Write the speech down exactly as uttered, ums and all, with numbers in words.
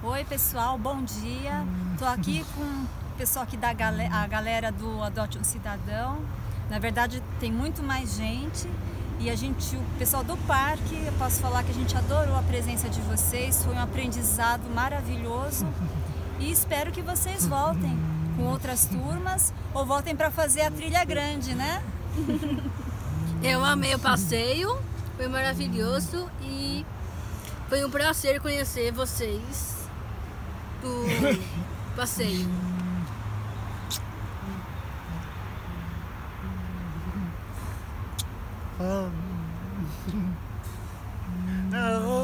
Oi pessoal, bom dia. Estou aqui com o pessoal aqui da galera, a galera do Adote um Cidadão. Na verdade tem muito mais gente e a gente, o pessoal do parque, eu posso falar que a gente adorou a presença de vocês, foi um aprendizado maravilhoso e espero que vocês voltem com outras turmas ou voltem para fazer a trilha grande, né? Eu amei o passeio, foi maravilhoso e foi um prazer conhecer vocês do passeio. Oh.